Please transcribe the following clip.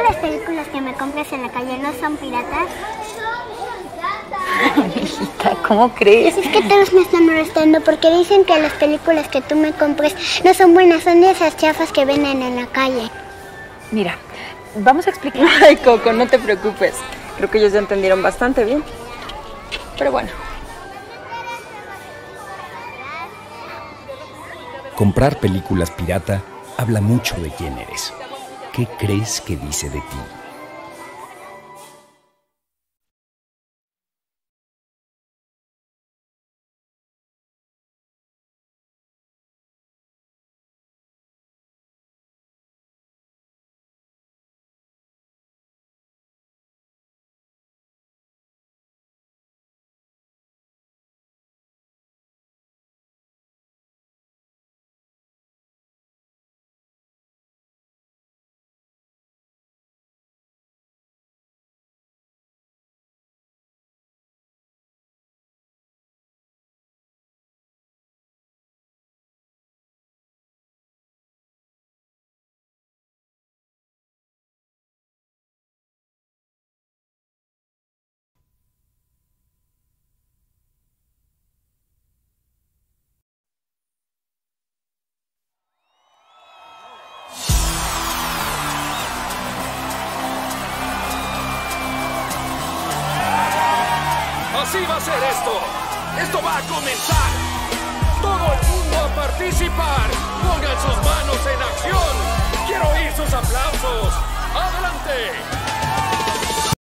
las películas que me compras en la calle no son piratas? Hijita, ¿cómo crees? Es que todos me están molestando porque dicen que las películas que tú me compres no son buenas, son de esas chafas que venden en la calle. Mira, vamos a explicar. Ay, Coco, no te preocupes. Creo que ellos ya entendieron bastante bien. Pero bueno. Comprar películas pirata habla mucho de quién eres. ¿Qué crees que dice de ti? Así va a ser esto. Esto va a comenzar. Todo el mundo a participar. Pongan sus manos en acción. Quiero oír sus aplausos. ¡Adelante!